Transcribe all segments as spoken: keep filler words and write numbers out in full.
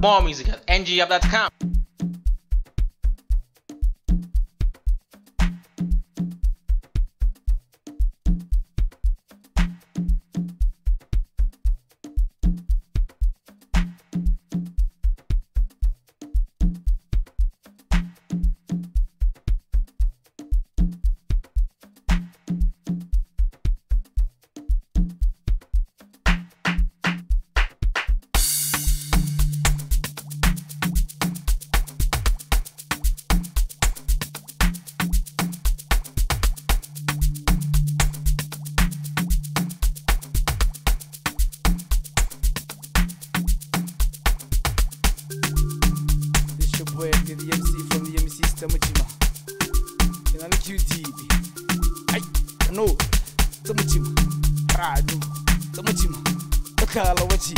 More music at N G up dot com. The M C from the M C Tamuchima. In an Q T V. I know Tamuchima. Radu Tamuchima. Bakala Wachi.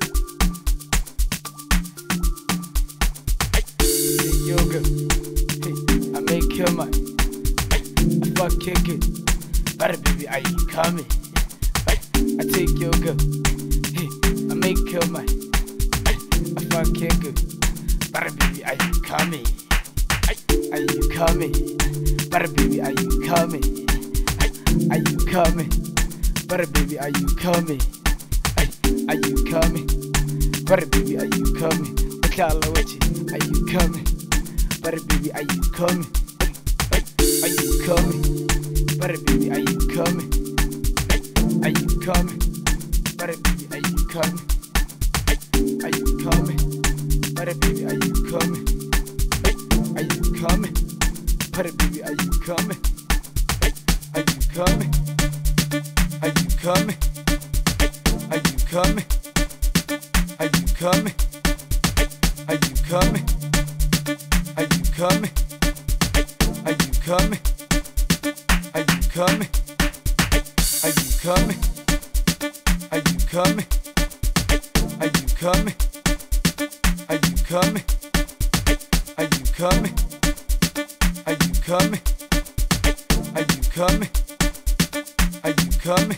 Take your girl. Hey, I make your mind. I fuck kick it. But baby, are you coming? I take your girl. Hey, I make your mind. I fuck kick it. But baby, are you coming? Are you coming? But baby, are you coming? Are you coming? But baby, are you coming? Are you coming? But baby, are you coming? Bakala Wachi, are you coming? But baby, are you coming? Are you coming? But baby, are you coming? Are you coming? But baby, are you coming? Are you coming? But baby, are you coming? Are you coming? But baby, are you coming? Are you coming? Are you coming? Are you coming? Are you coming? Are you coming? Are you coming? Are you coming? Are you coming? Are you coming? Are you coming? Are you coming? Are you coming? Are you coming? Are you coming? Are you coming? Are you coming?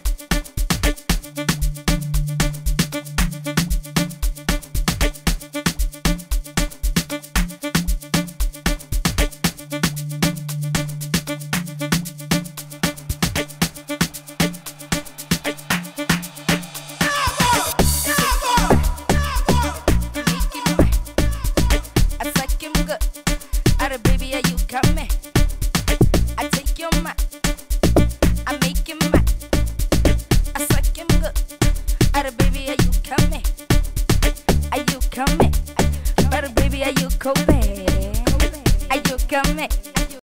Baby, are you coming? I take your mind, I make him mad. I suck him good. Are baby, are you coming? Are you coming? But baby, are you coming? Are you coming?